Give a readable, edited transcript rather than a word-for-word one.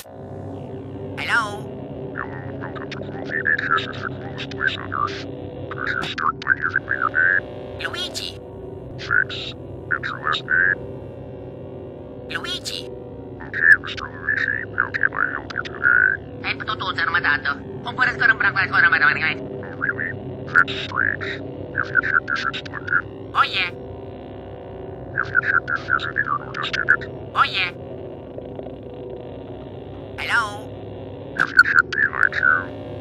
Hello? Hello, welcome to Crazy VHS is the coolest place on Earth. Could you start by giving me your name? Luigi? Thanks. And your last name? Luigi? Okay, Mr. Luigi, how can I help you today? Kahit patutusan naman dato. Kung punas ko ng barangay ko naman naman. Oh, really? That's strange. Have you checked if it's plugged in? Oh yeah. Have you checked if there's any Arnoldist in it? Oh yeah. Hello? Have you checked behind you?